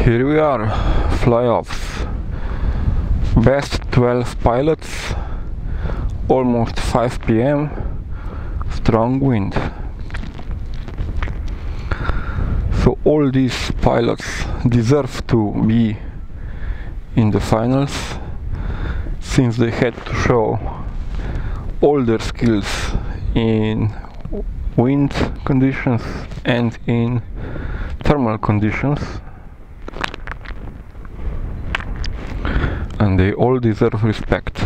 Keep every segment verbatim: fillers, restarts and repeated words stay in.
Here we are, flyoffs. Best twelve pilots, almost five p m, strong wind. So all these pilots deserve to be in the finals, since they had to show all their skills in wind conditions and in thermal conditions, and they all deserve respect.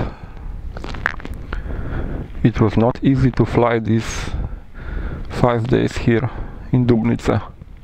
It was not easy to fly these five days here in Dupnitsa.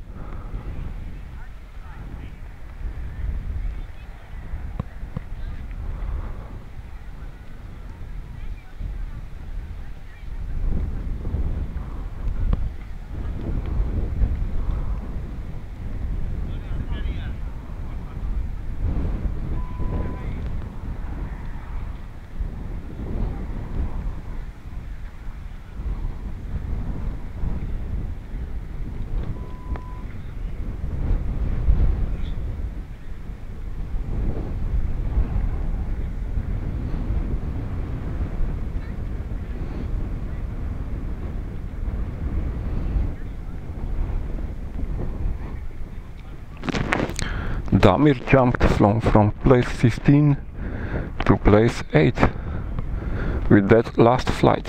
Damir jumped from, from place fifteen to place eight with that last flight.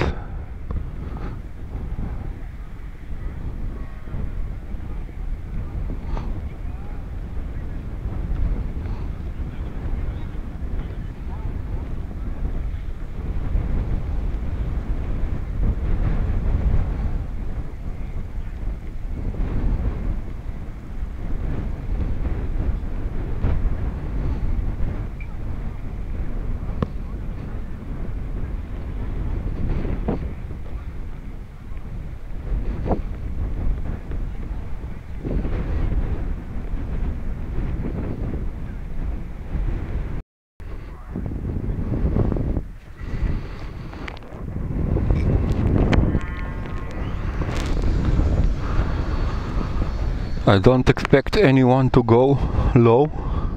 I don't expect anyone to go low.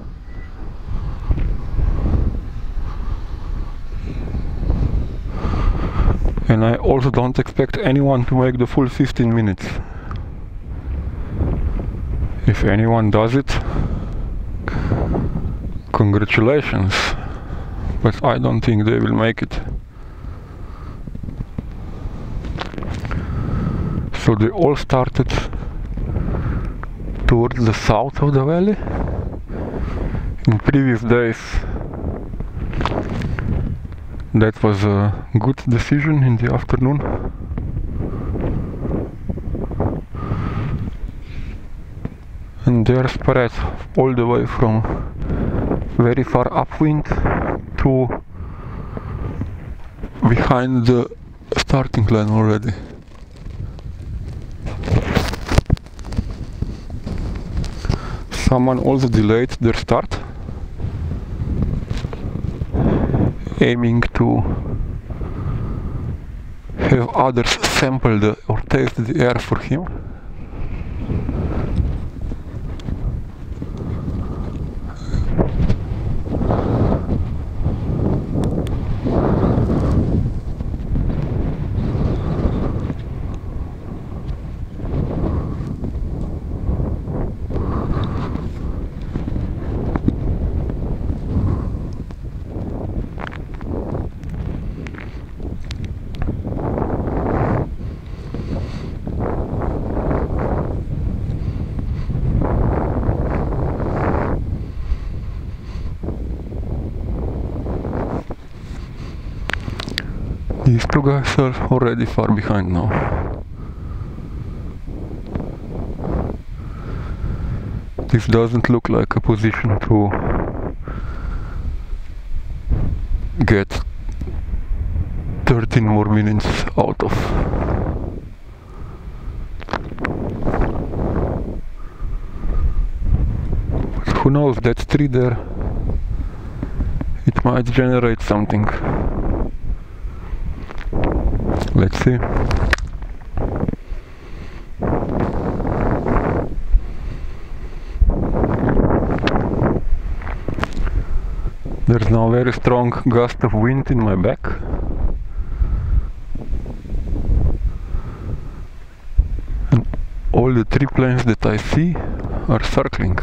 And I also don't expect anyone to make the full fifteen minutes. If anyone does it, congratulations, but I don't think they will make it. So they all started towards the south of the valley. In previous days that was a good decision in the afternoon. And they are spread all the way from very far upwind to behind the starting line already. Someone also delayed their start, aiming to have others sample the or taste the air for him. These two guys are already far behind now. This doesn't look like a position to get thirteen more minutes out of. But who knows, that tree there, it might generate something. Let's see. There's now a very strong gust of wind in my back. And all the three planes that I see are circling.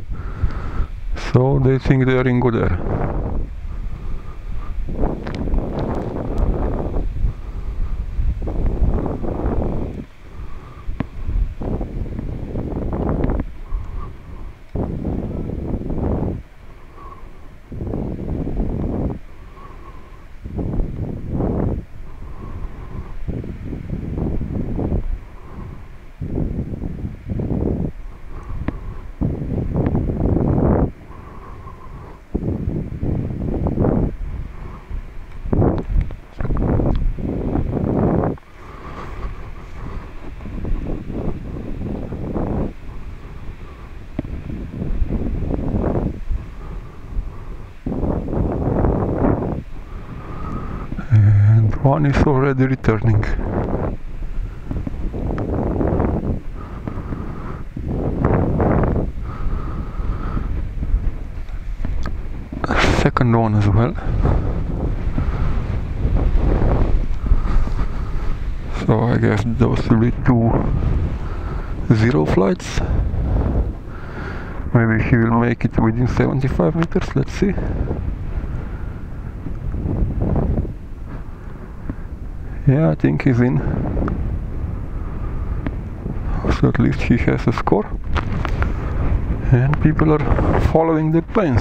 So they think they are in good air. One is already returning. Second one as well. So I guess those will be two zero flights. Maybe he will make it within seventy-five meters, let's see. Yeah, I think he's in. So at least he has a score. And people are following the planes.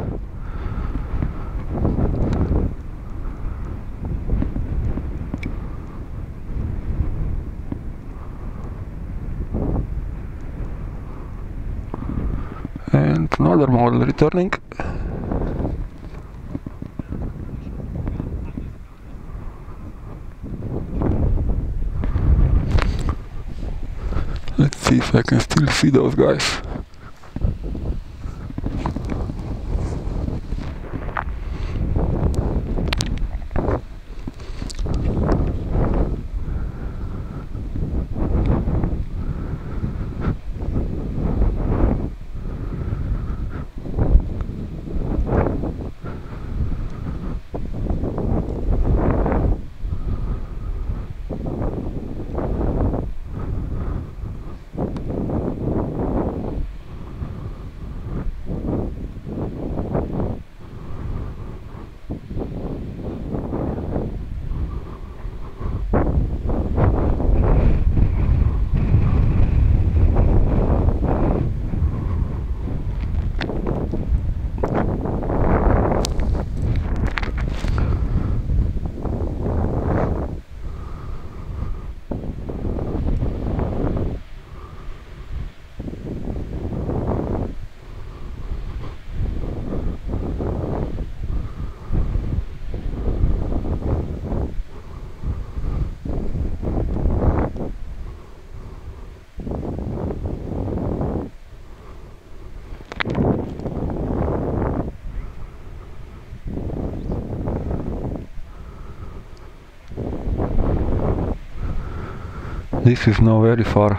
And another model returning. Let's see if I can still see those guys. This is now very far.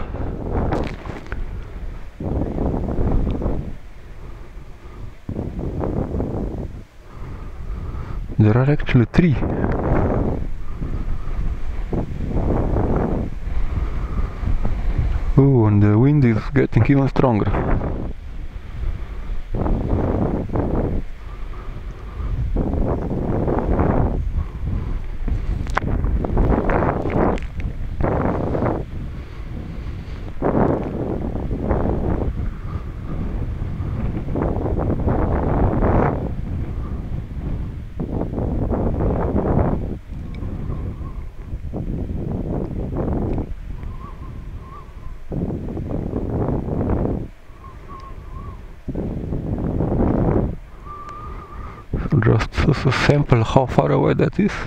There are actually three. Oh, and the wind is getting even stronger. Just as a sample how far away that is.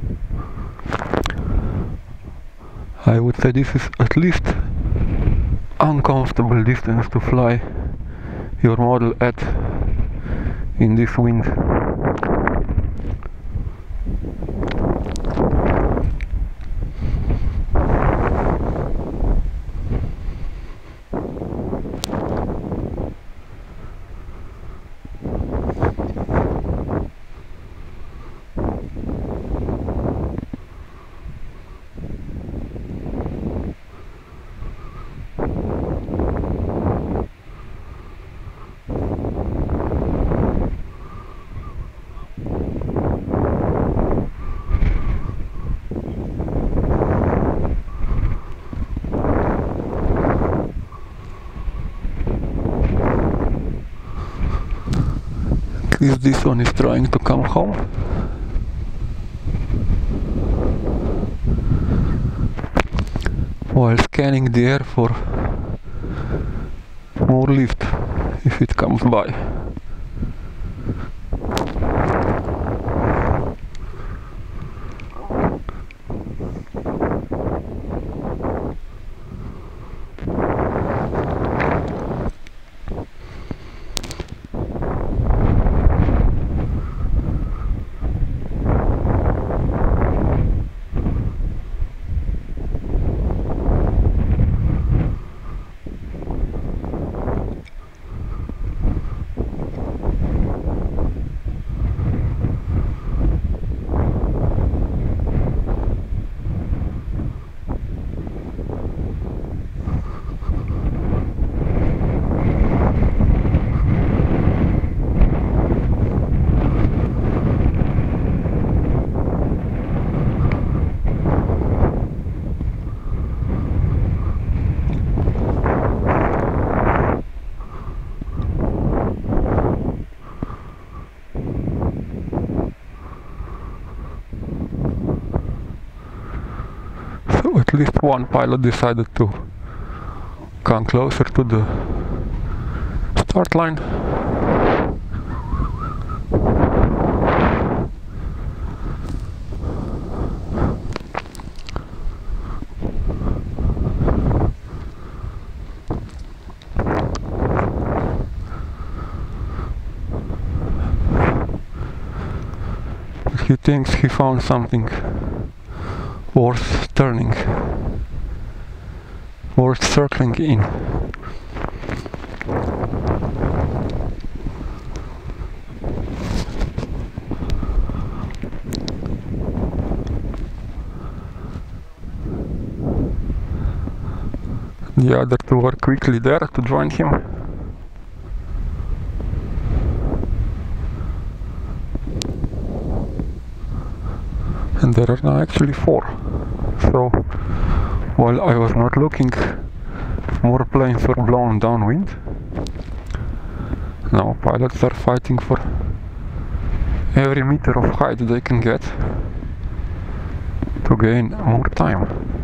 I would say this is at least uncomfortable distance to fly your model at in this wind. If this one is trying to come home. While scanning the air for more lift if it comes by. At least one pilot decided to come closer to the start line. He thinks he found something worth turning, worth circling in. The other two are quickly there to join him. And there are now actually four. So, while I was not looking, more planes were blown downwind. Now pilots are fighting for every meter of height they can get to gain more time.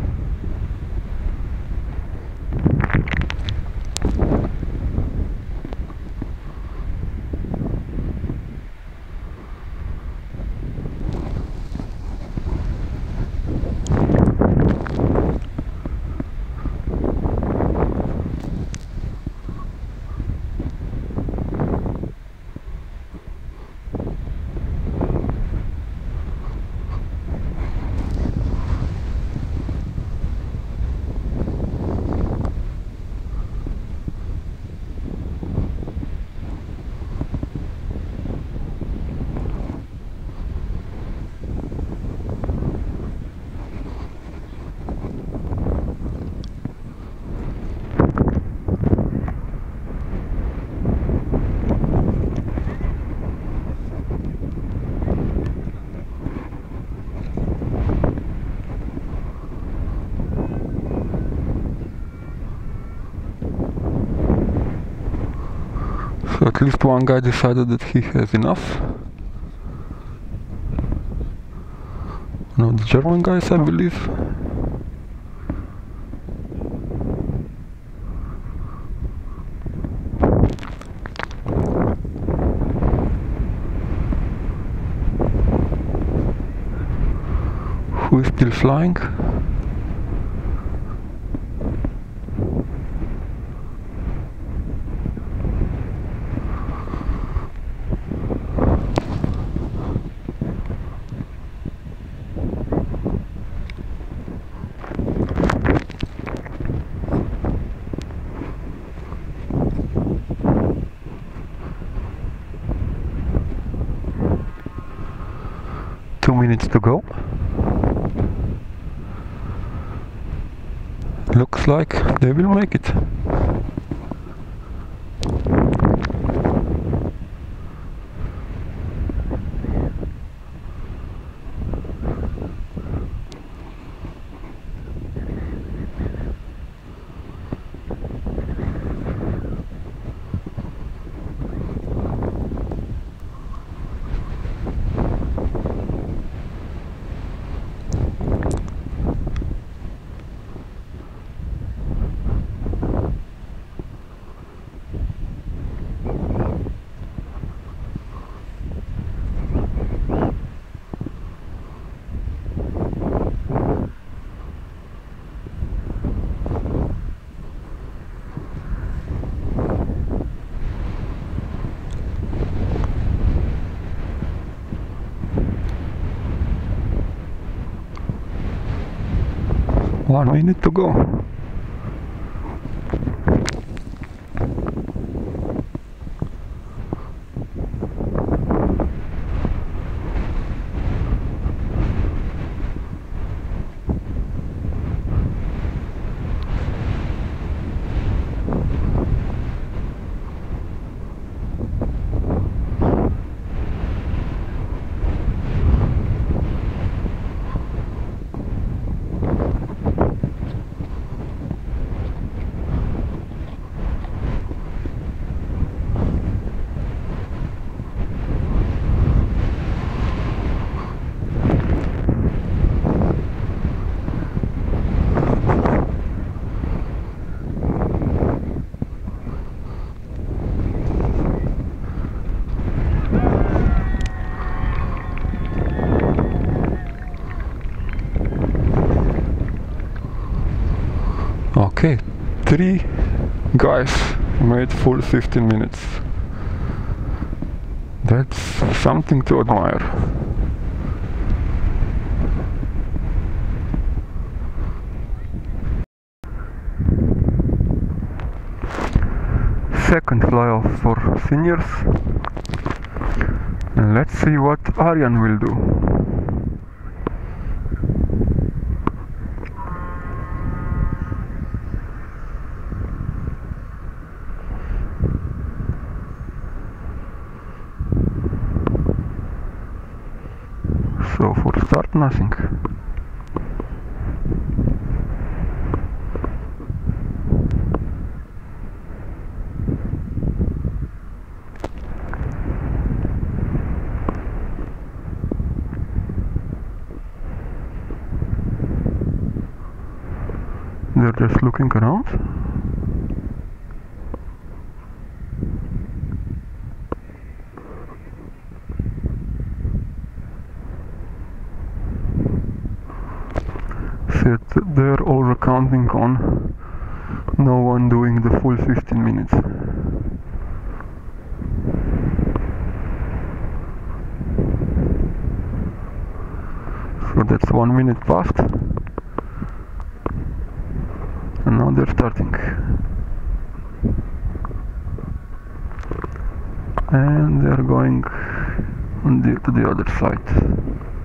So at least one guy decided that he has enough. One of the German guys, I believe. Who is still flying? minutes to go. Looks like they will make it. One minute to go. Okay, three guys made full fifteen minutes. That's something to admire. Second flyoff for seniors. And let's see what Arian will do. So for start, nothing. They're just looking around. They're all counting on no one doing the full fifteen minutes. So that's one minute past, and now they're starting. And they're going on the, to the other side.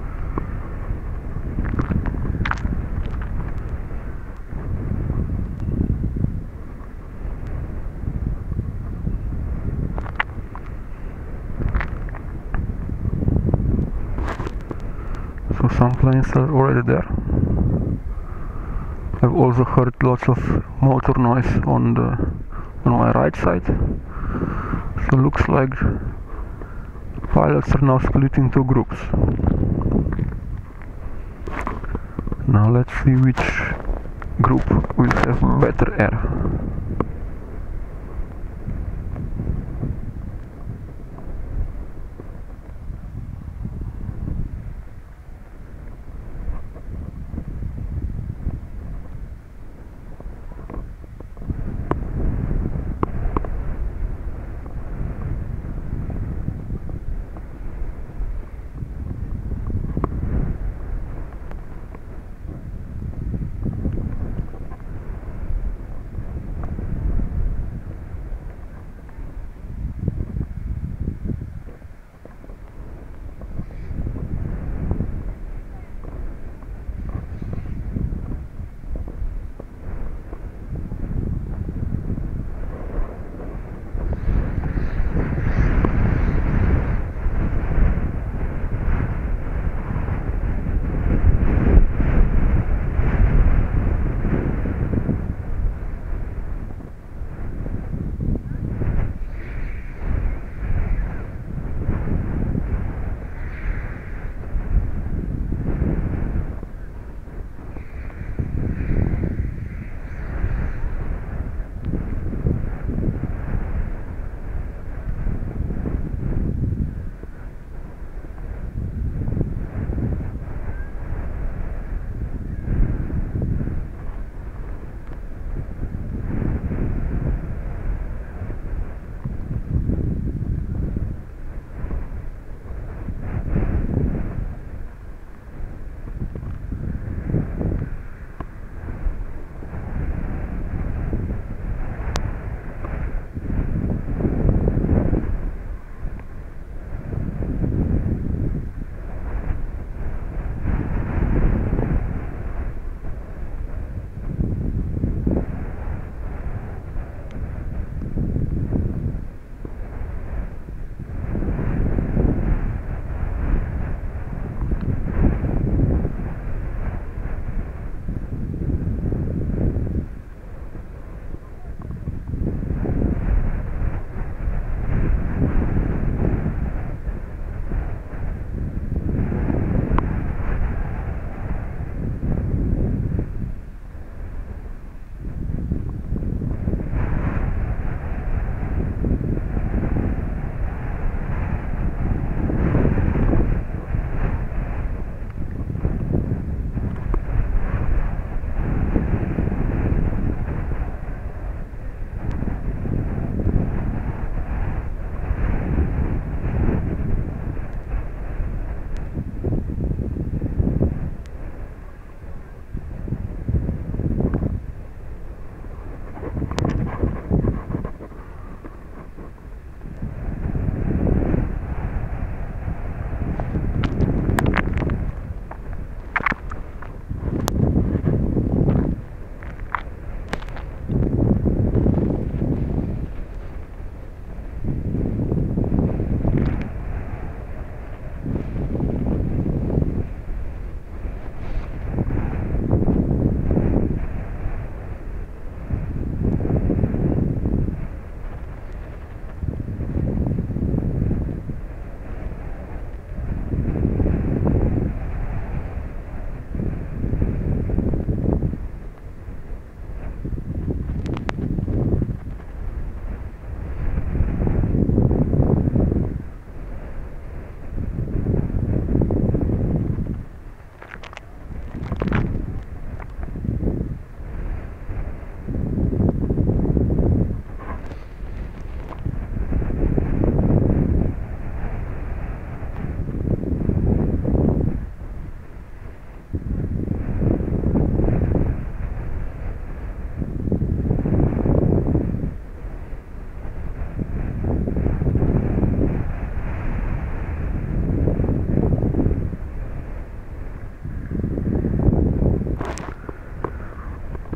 So some planes are already there. I've also heard lots of motor noise on the on my right side. So looks like pilots are now split into groups. Now let's see which group will have better air.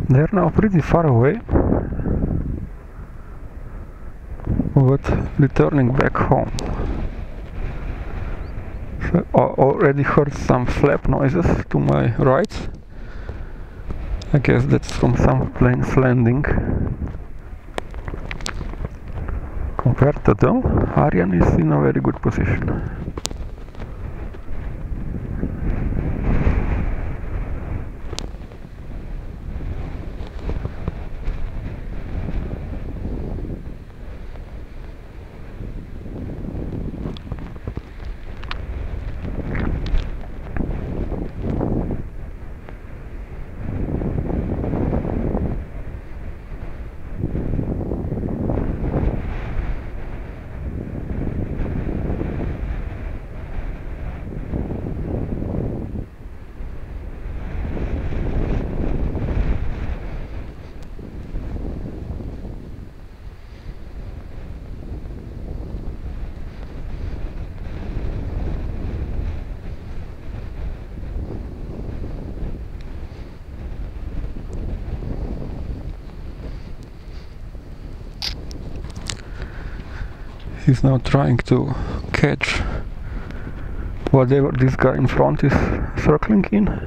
They're now pretty far away, but returning back home. So I already heard some flap noises to my right. I guess that's from some planes landing. Compared to them, Arian is in a very good position. He's now trying to catch whatever this guy in front is circling in.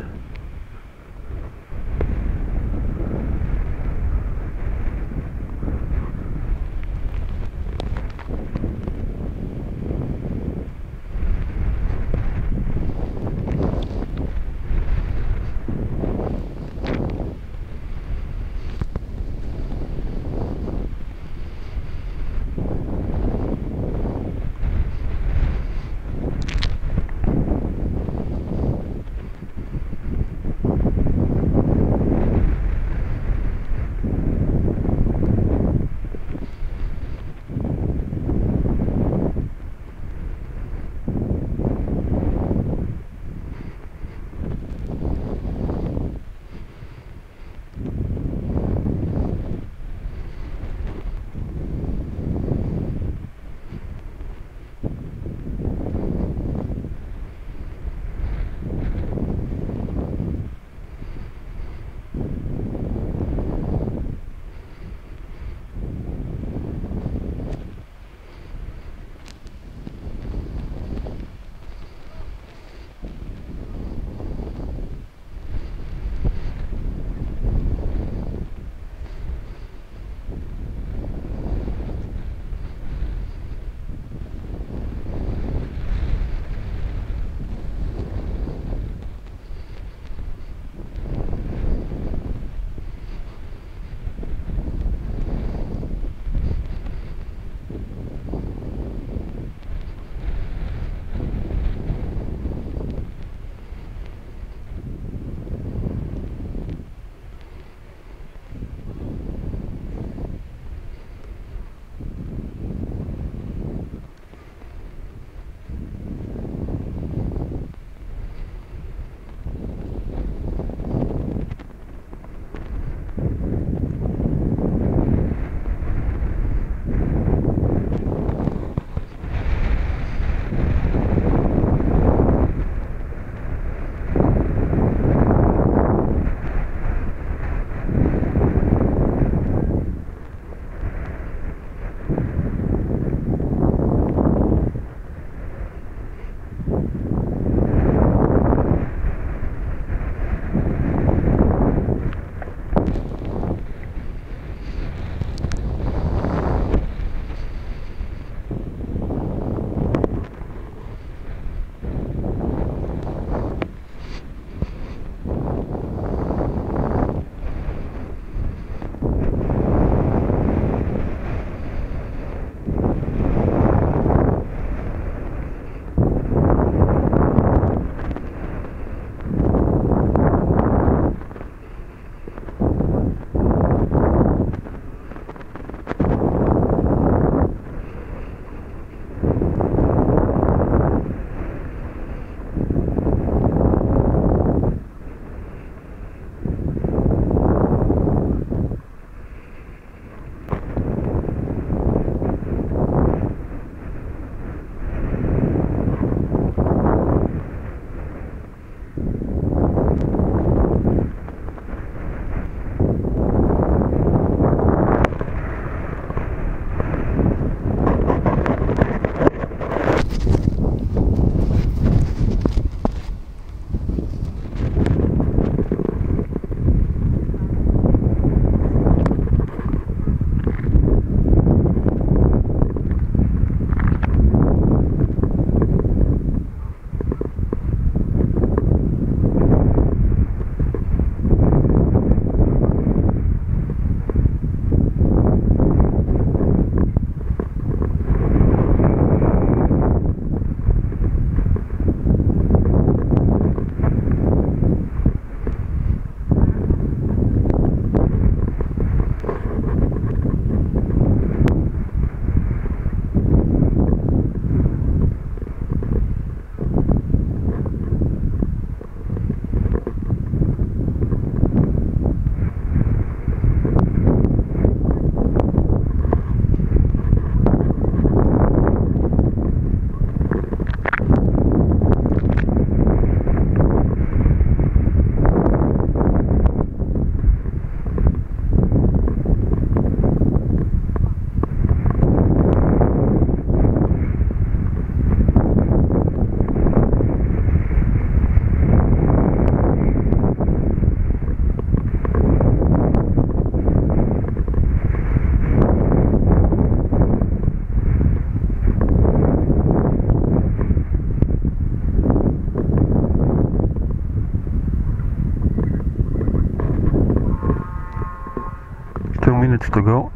minutes to go.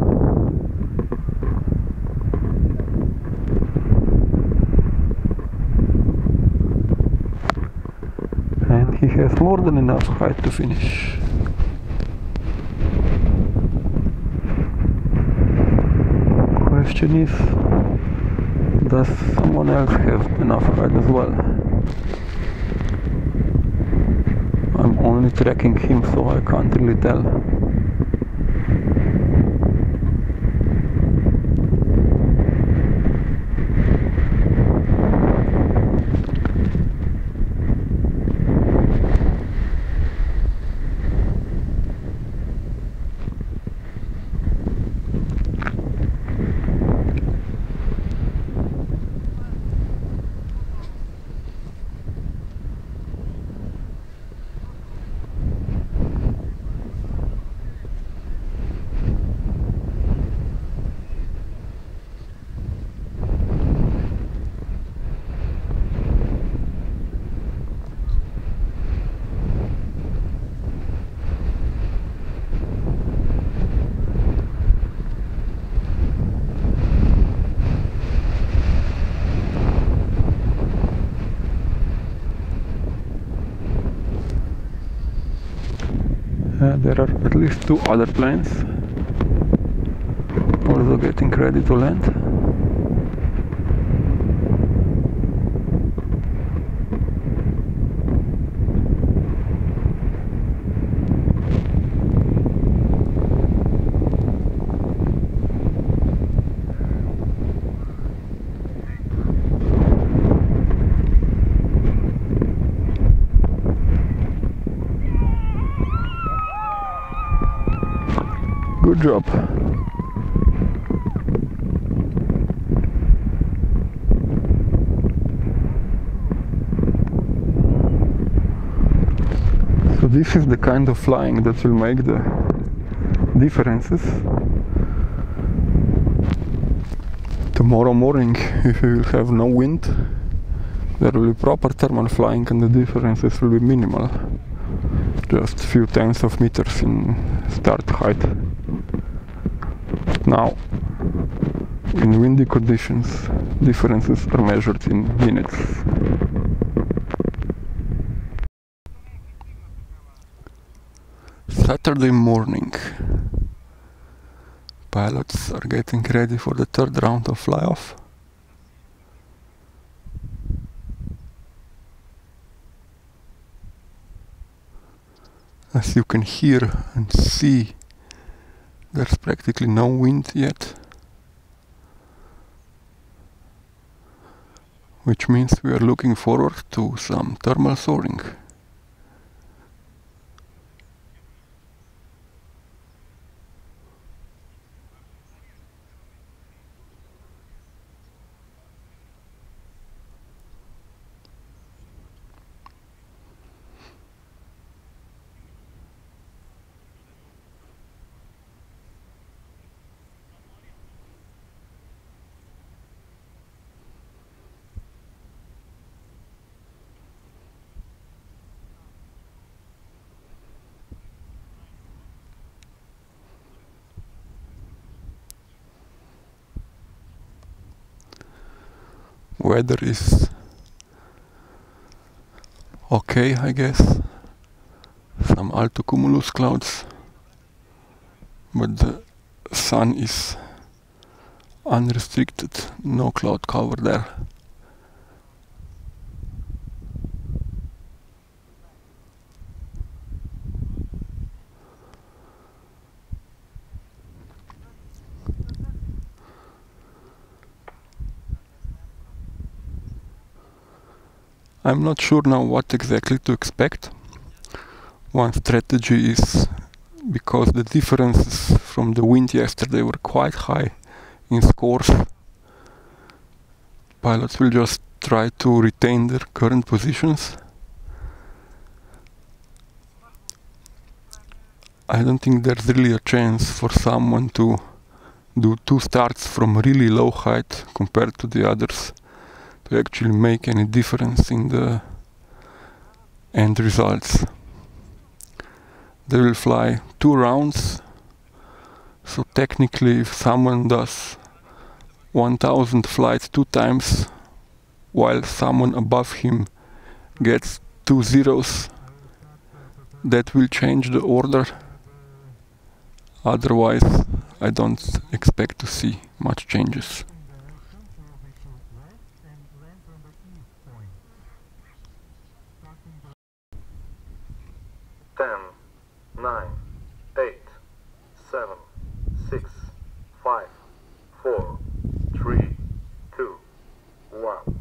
And he has more than enough height to finish. Question is, does someone else have enough height as well? I'm only tracking him, so I can't really tell. Uh, there are at least two other planes also getting ready to land. Good job. So this is the kind of flying that will make the differences. Tomorrow morning, if you will have no wind, there will be proper thermal flying and the differences will be minimal. Just a few tens of meters in start height. Now, in windy conditions, differences are measured in minutes. Saturday morning. Pilots are getting ready for the third round of flyoff. As you can hear and see, there's practically no wind yet, which means we are looking forward to some thermal soaring. Weather is okay, I guess. Some altocumulus clouds, but the sun is unrestricted, no cloud cover there. I'm not sure now what exactly to expect. One strategy is, because the differences from the wind yesterday were quite high in scores, pilots will just try to retain their current positions. I don't think there's really a chance for someone to do two starts from really low height compared to the others to actually make any difference in the end results. They will fly two rounds So technically, if someone does one thousand flights two times, while someone above him gets two zeros, that will change the order. Otherwise, I don't expect to see much changes. ten, nine, eight, seven, six, five, four, three, two, one.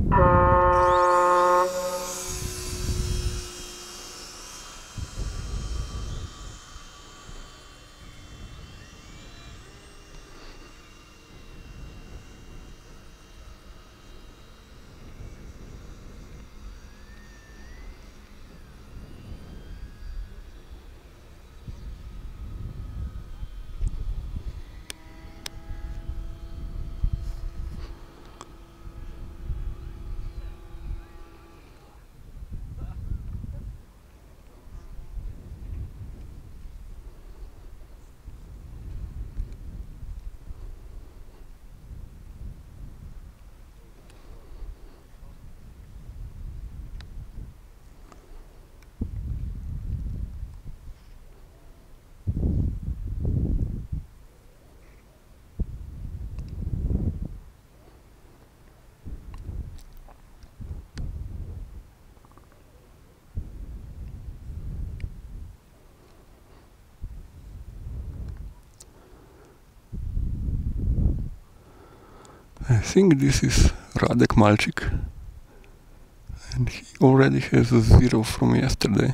I think this is Radek Malchik, and he already has a zero from yesterday.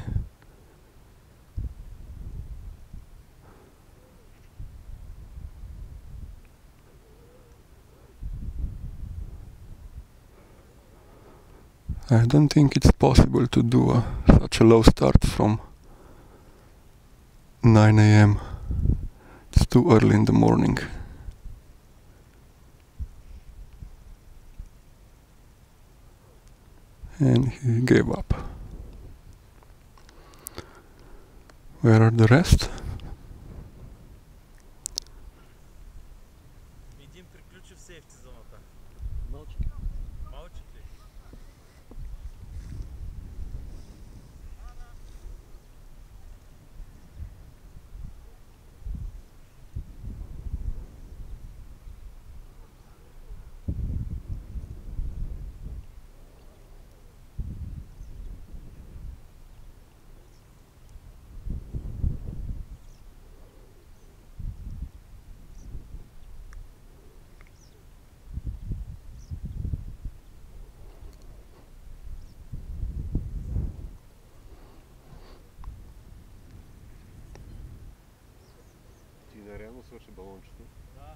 I don't think it's possible to do a, such a low start from nine A M It's too early in the morning. And he gave up. Where are the rest? Един приключи в сейфти зоната. Малчик. Малчик ли? Ти нереално свърши балончето. Да.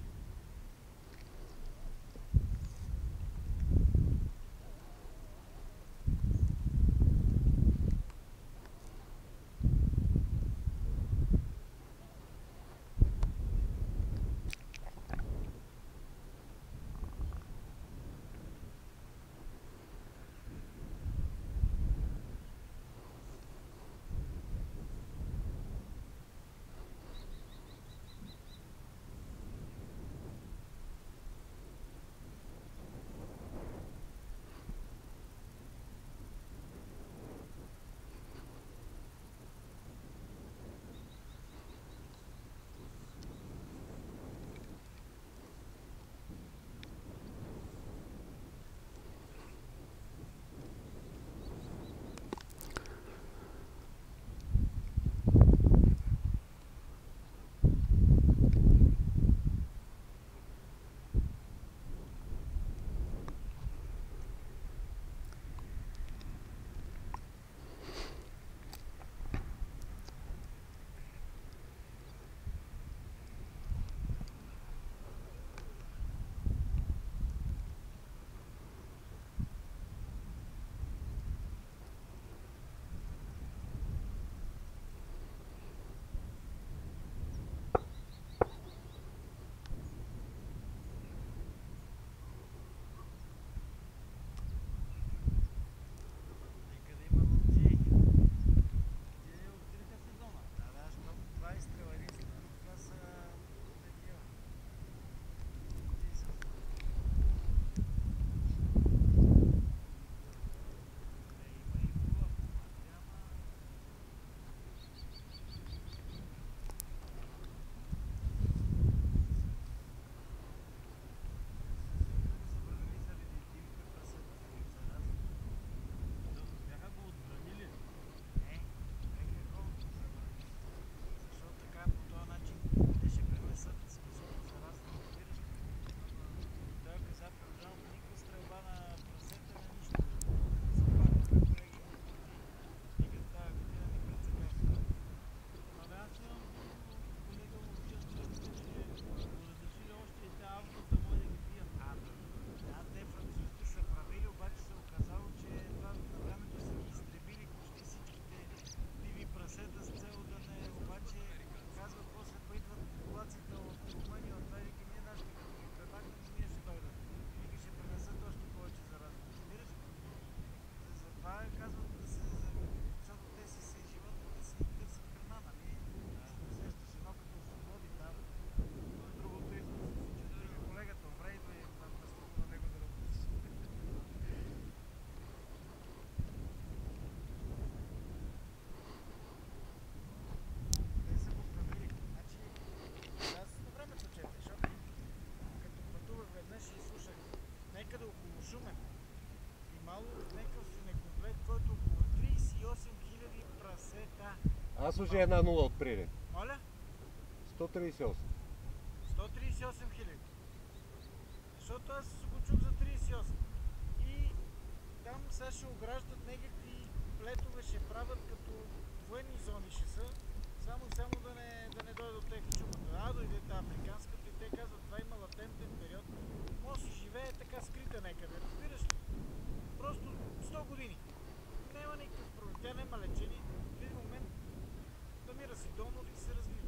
сложи една нула отпреди. Моля? сто тридесет и осем. сто тридесет и осем хиляди. Защото аз го чух за тридесет и осем. И там сега ще ограждат някакви плетове, ще правят като военни зони ще са. Само и само да не, да не дойде от тех чумата. А, дойде та африканската и те казват, това има латентен период. Може да живее така скрита някъде, разбираш ли? Просто сто години. Няма никакъв проблем. Тя няма лечение. В един момент намира си донор и се развива.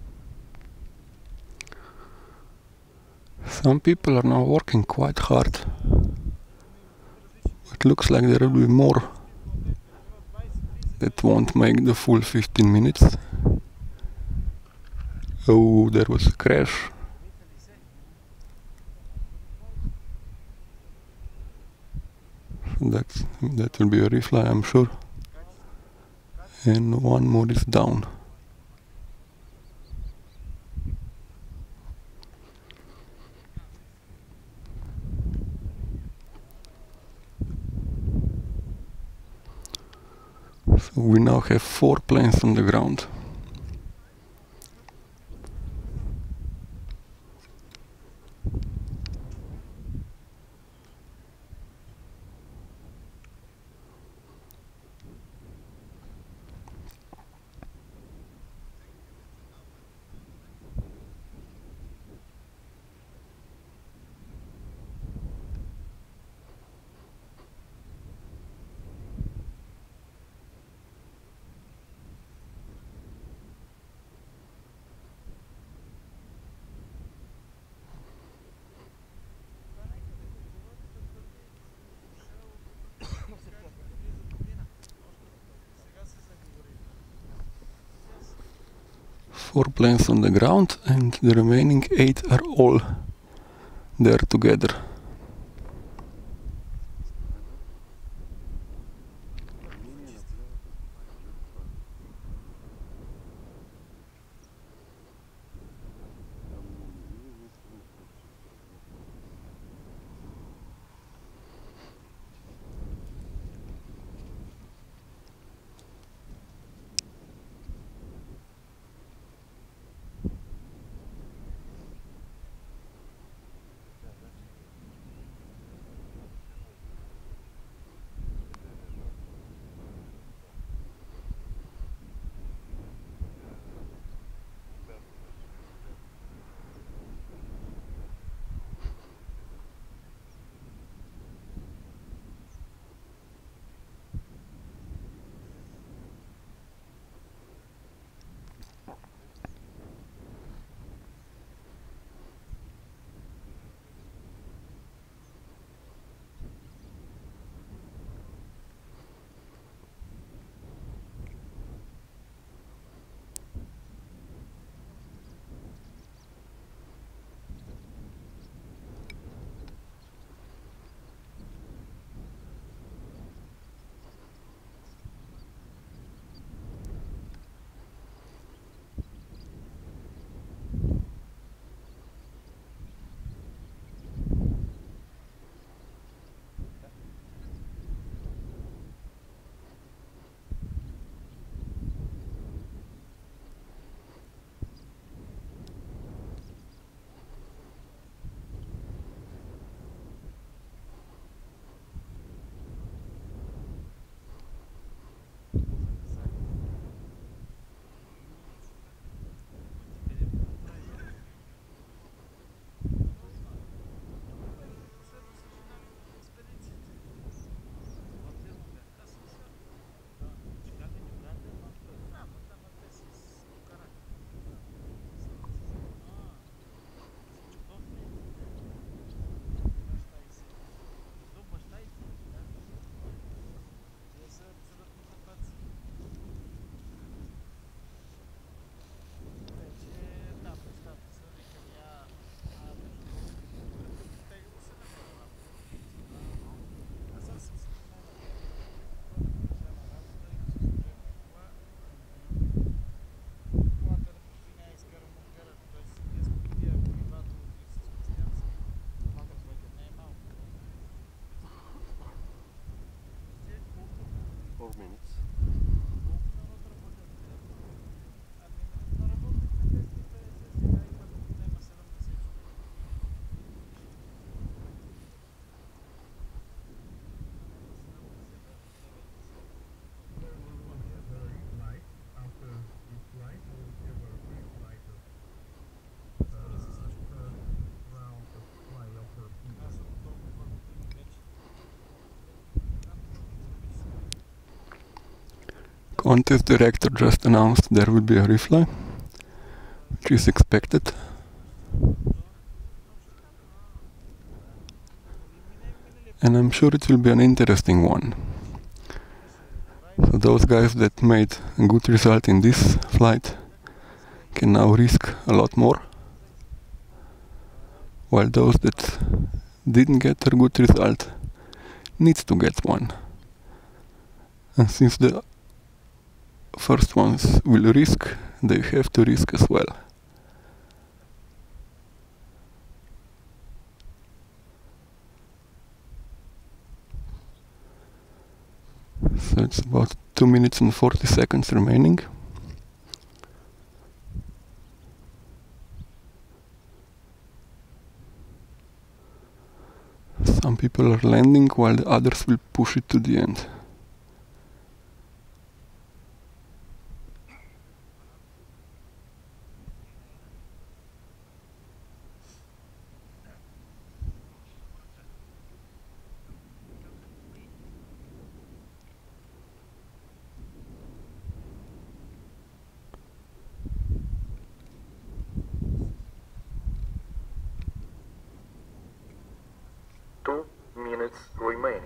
Some people are now working quite hard. It looks like there will be more that won't make the full fifteen minutes. Oh, there was a crash. That's, that will be a refly, I'm sure. And one more is down. So we now have four planes on the ground. Four planes on the ground and the remaining eight are all there together. contest director just announced there will be a refly, which is expected. And I'm sure it will be an interesting one. So those guys that made a good result in this flight can now risk a lot more, while those that didn't get a good result need to get one. And since the first ones will risk, they have to risk as well. So it's about two minutes and forty seconds remaining. Some people are landing while the others will push it to the end. Two minutes remaining.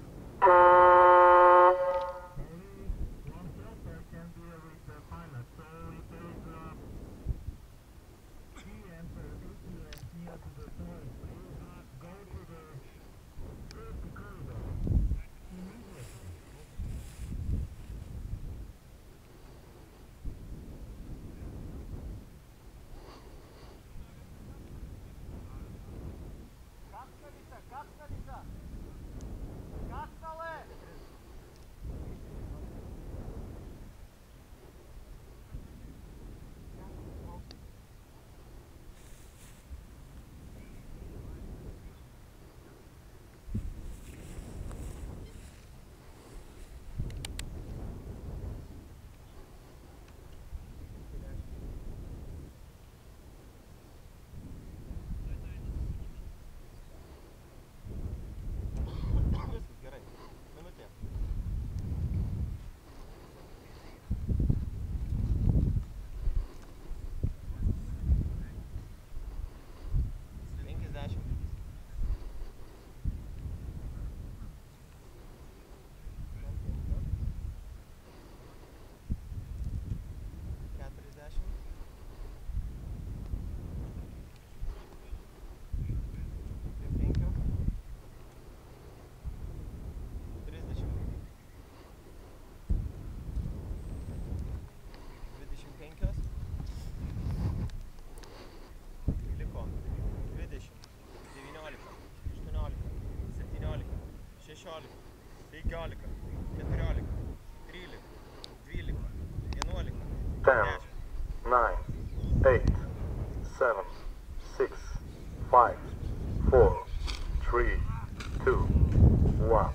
Ten, nine, eight, seven, six, five, four, three, two, one.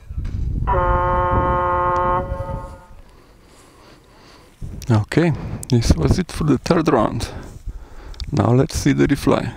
Okay, this was it for the third round. Now let's see the refly.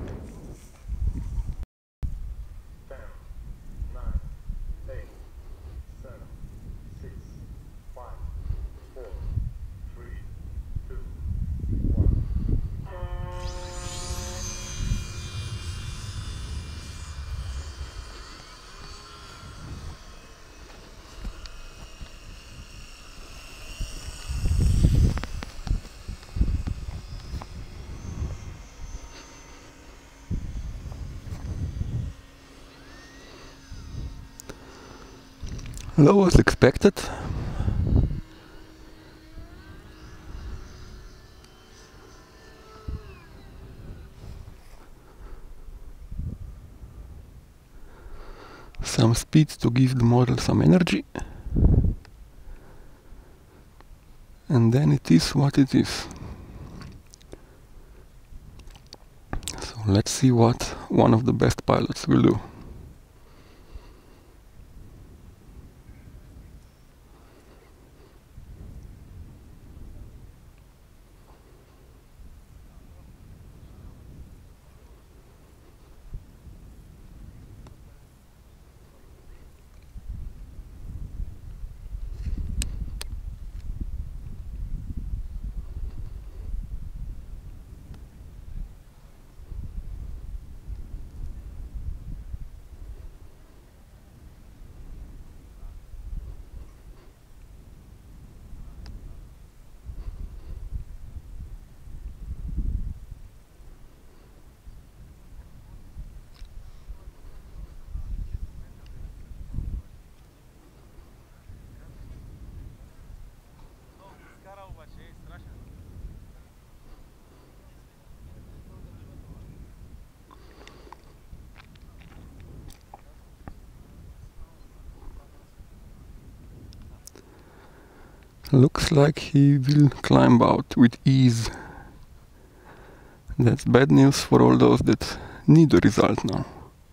Low as expected. Some speed to give the model some energy. And then it is what it is. So let's see what one of the best pilots will do. Looks like he will climb out with ease. That's bad news for all those that need a result now.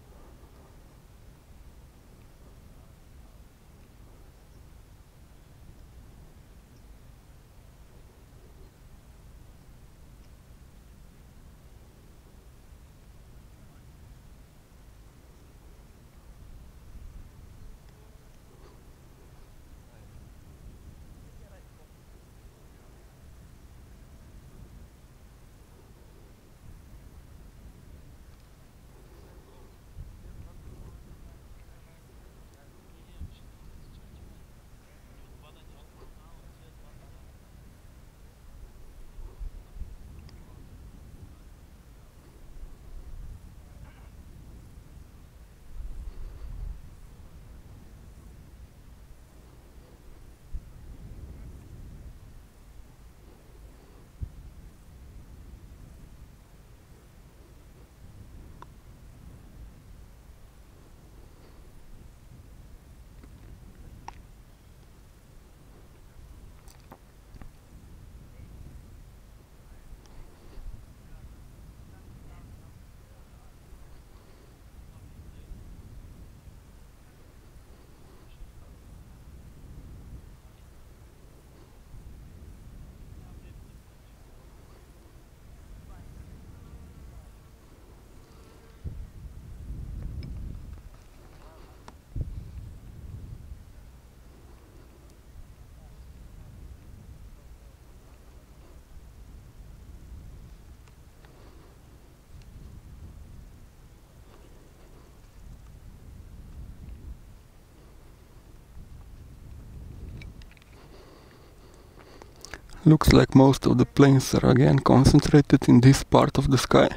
Looks like most of the planes are again concentrated in this part of the sky.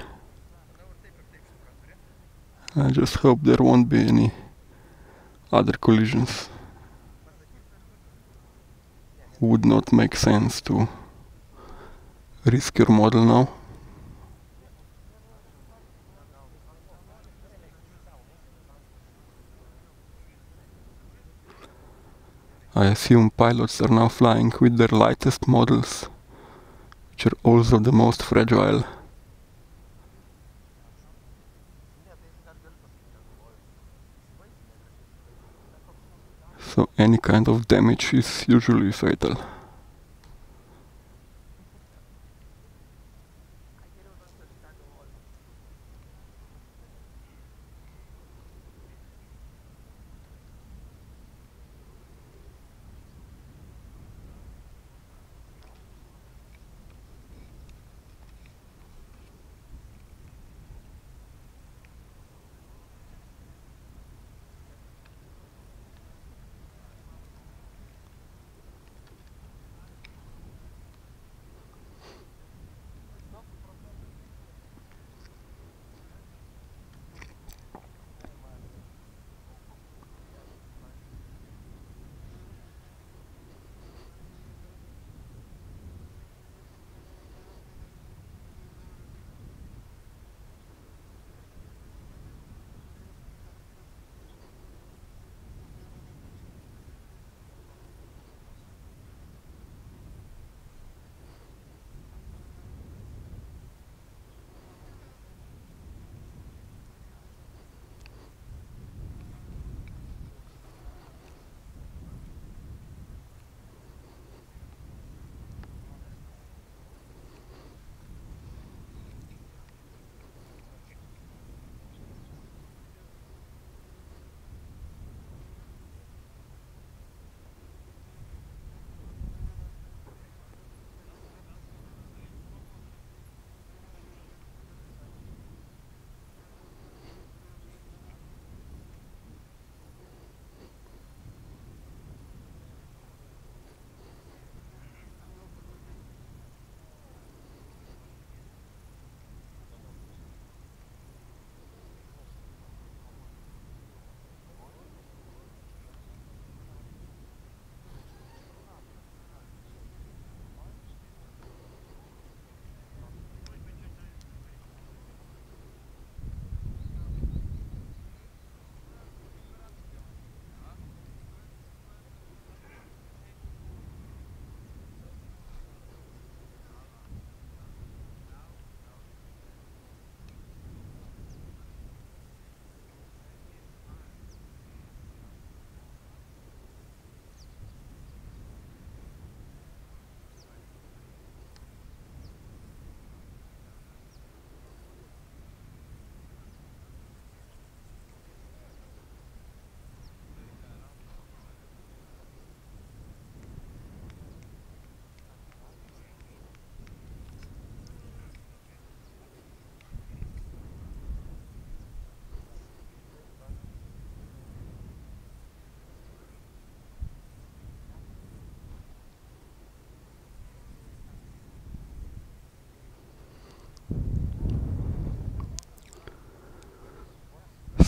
I just hope there won't be any other collisions. Would not make sense to risk your model now. I assume pilots are now flying with their lightest models, which are also the most fragile. So any kind of damage is usually fatal.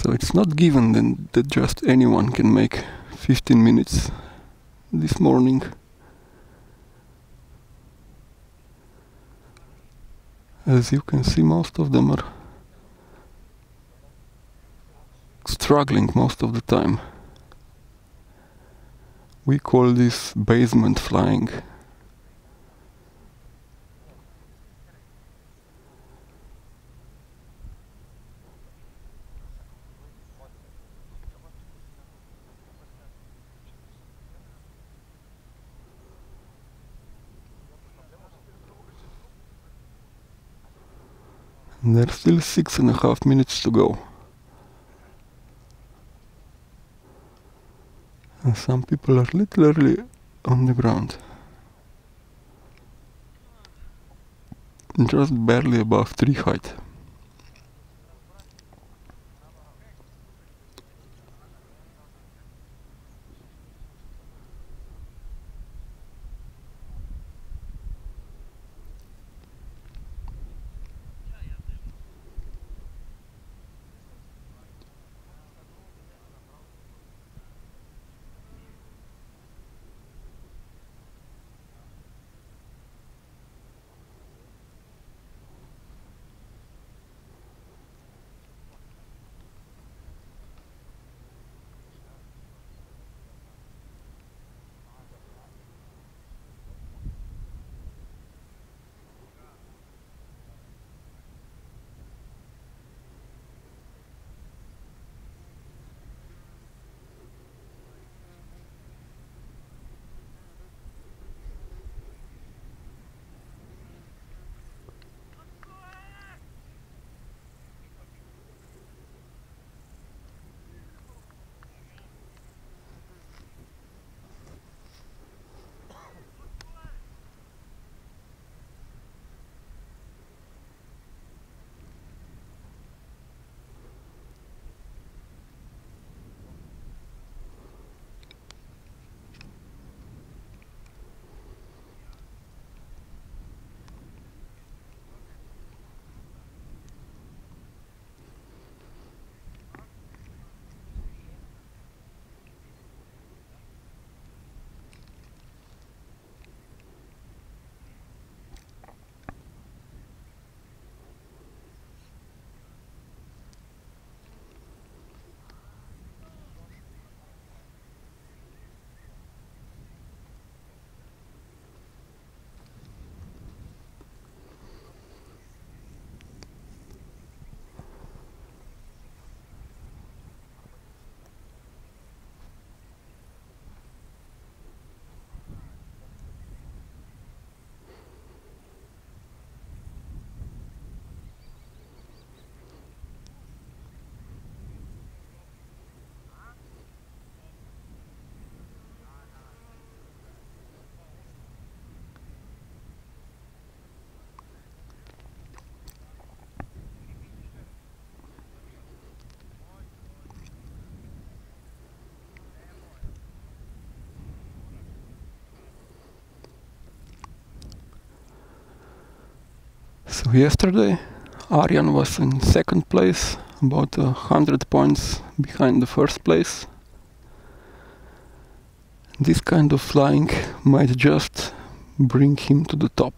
So it's not given then that just anyone can make fifteen minutes this morning. As you can see, most of them are struggling most of the time. We call this basement flying. And there's still six and a half minutes to go. And some people are literally on the ground. Just barely above tree height. So yesterday, Arian was in second place, about a hundred points behind the first place. This kind of flying might just bring him to the top.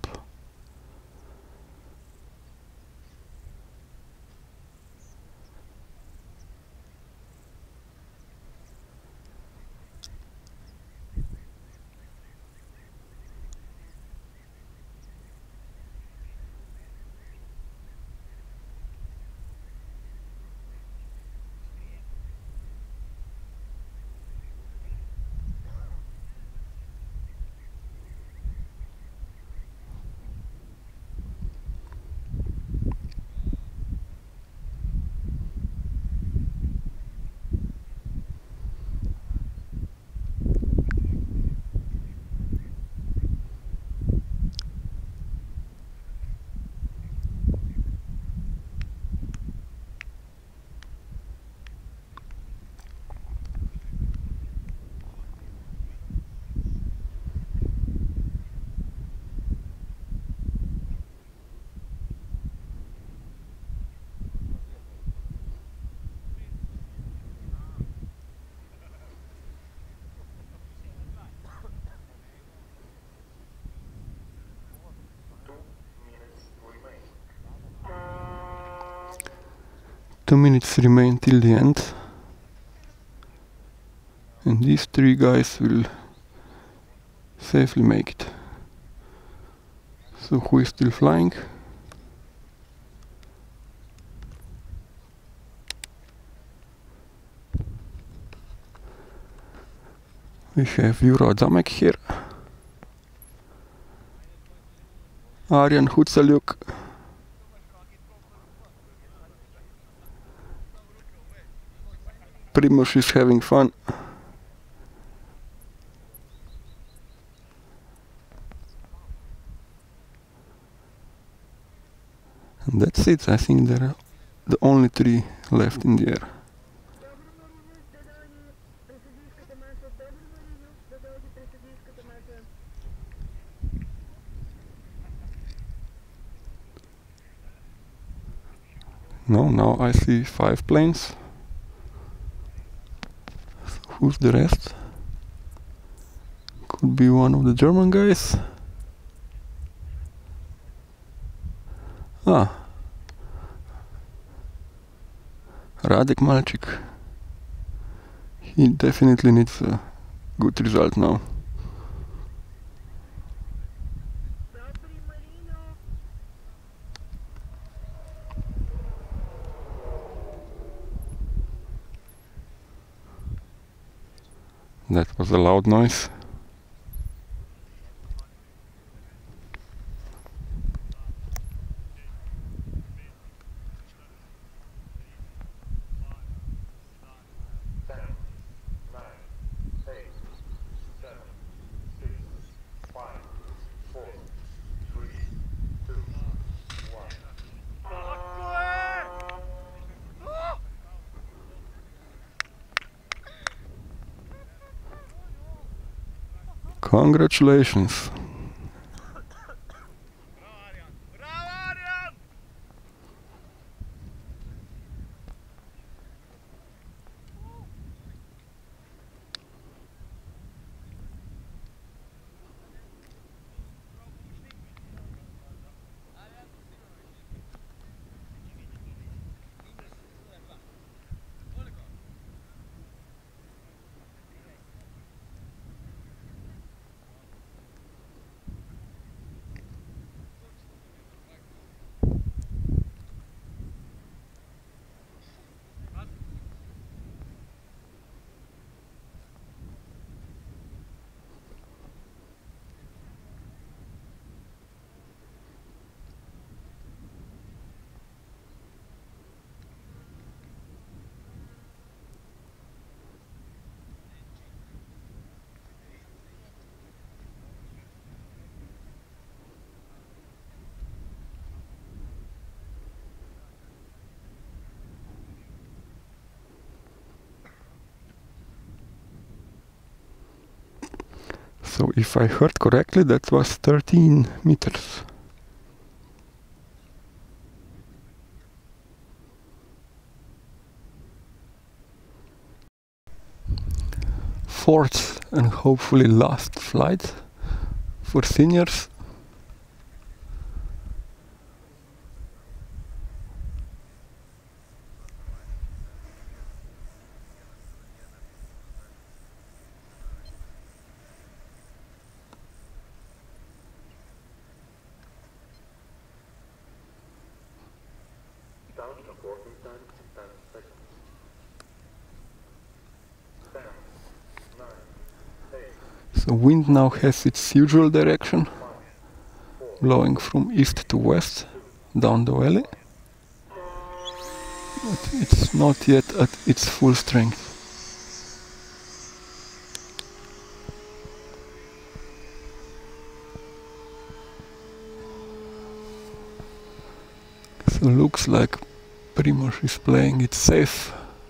Two minutes remain till the end. And these three guys will safely make it. So who is still flying? We have Juro Adamek here. Arian Hucaljuk. Primož is having fun. And that's it. I think there are the only three left in the air. No, now I see five planes. So who's the rest? Could be one of the German guys. Ah, Radek Malčik. He definitely needs a good result now. That was a loud noise. Congratulations. So if I heard correctly, that was thirteen meters. Fourth and hopefully last flight for seniors. So wind now has its usual direction, blowing from east to west down the valley, but it's not yet at its full strength. So looks like Primož is playing it safe.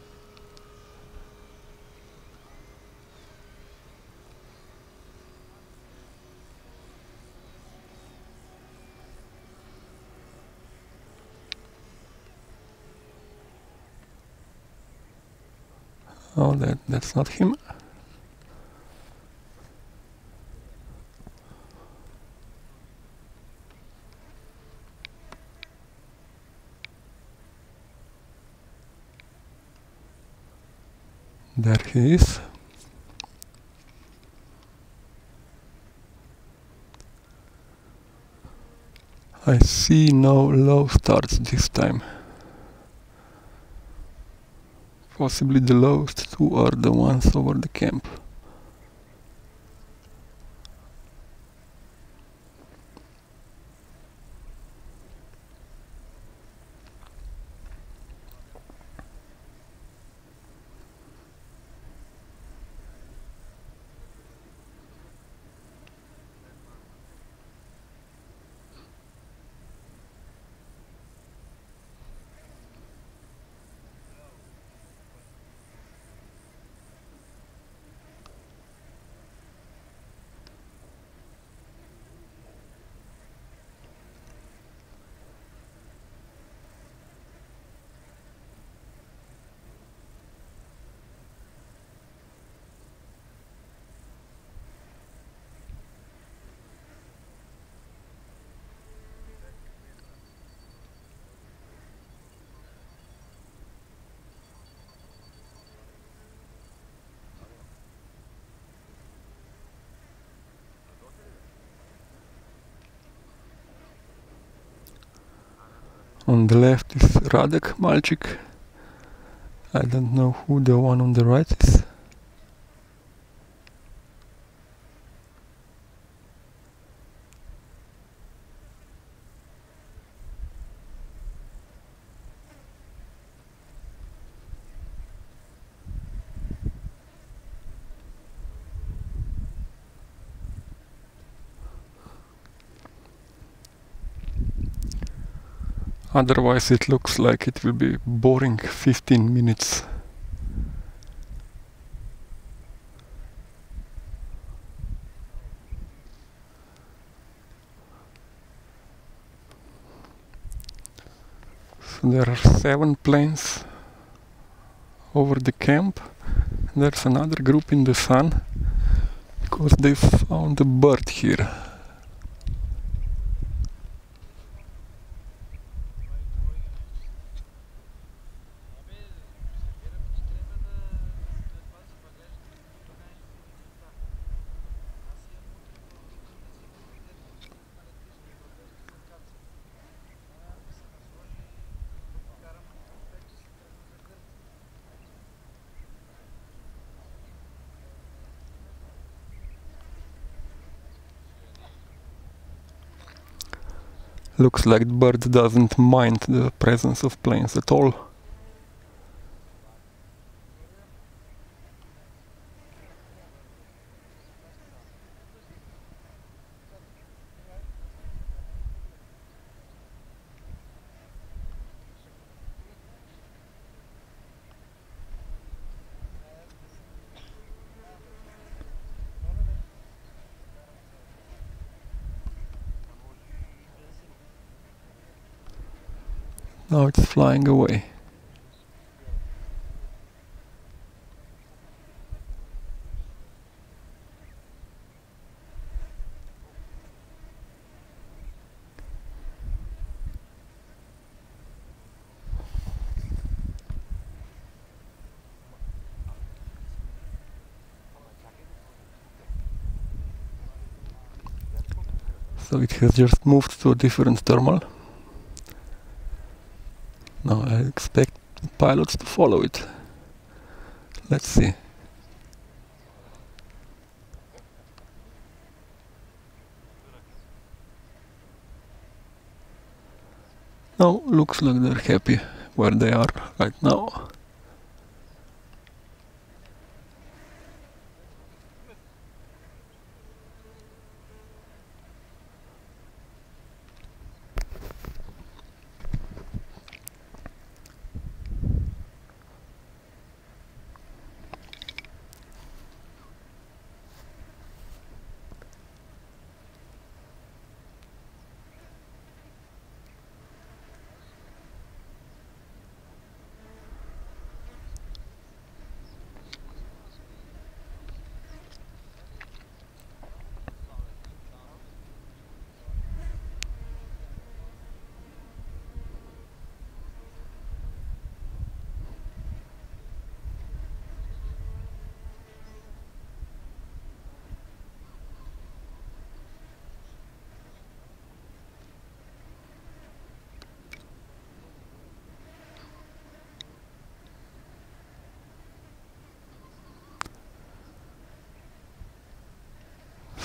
Oh, that, that's not him. There he is. I see no low starts this time. Possibly the lowest two are the ones over the camp. On the left is Radek Malchik. I don't know who the one on the right is. Otherwise it looks like it will be boring fifteen minutes. So there are seven planes over the camp. There's another group in the sun because they found a bird here. Looks like the bird doesn't mind the presence of planes at all. Now it's flying away. So it has just moved to a different thermal. Now I expect pilots to follow it. Let's see. Now looks like they're happy where they are right now.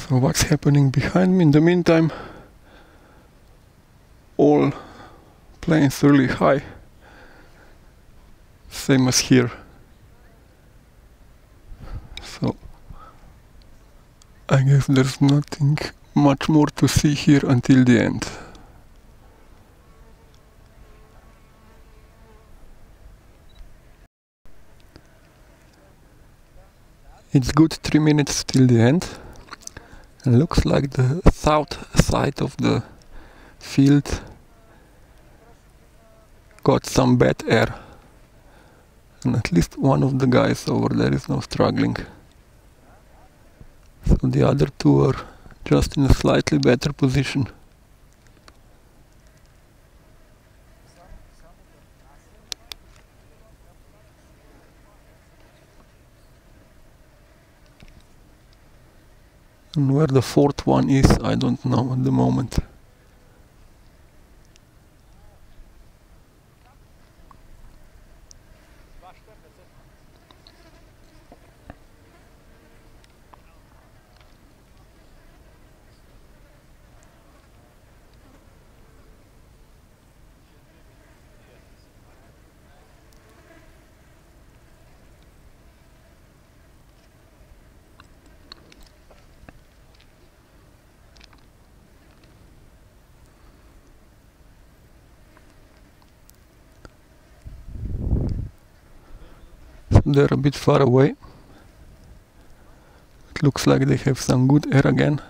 So what's happening behind me? In the meantime, all planes really high, same as here. So I guess there's nothing much more to see here until the end. It's good three minutes till the end, and looks like the south side of the field got some bad air, and at least one of the guys over there is now struggling. So the other two are just in a slightly better position. And where the fourth one is, I don't know at the moment. They're a bit far away. It looks like they have some good air again.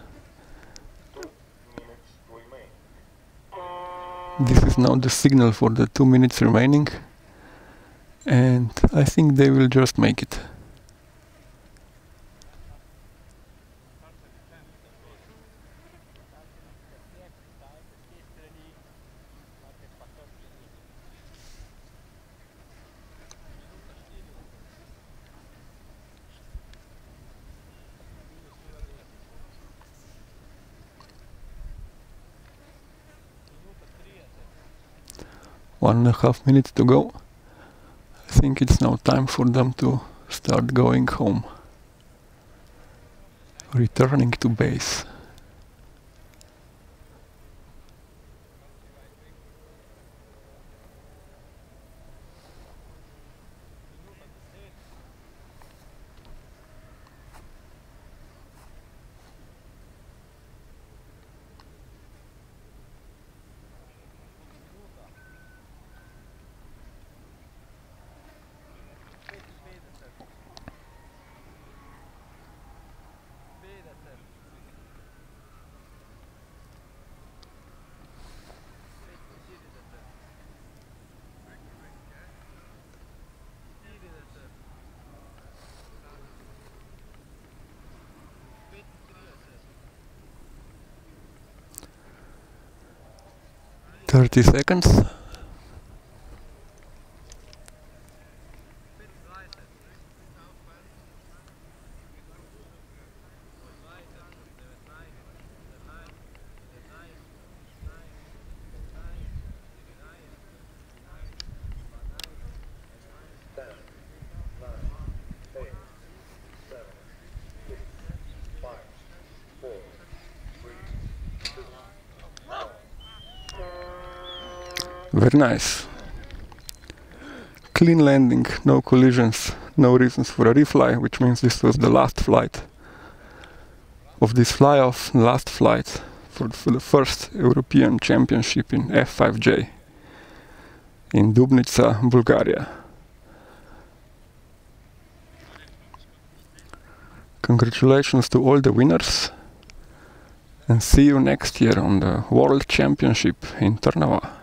This is now the signal for the two minutes remaining, and I think they will just make it. One and a half minutes to go. I think it's now time for them to start going home, returning to base. Thirty seconds. Very nice. Clean landing, no collisions, no reasons for a refly, which means this was the last flight of this fly-off, last flight for, for the first European Championship in F five J in Dupnitsa, Bulgaria. Congratulations to all the winners, and see you next year on the World Championship in Trnava.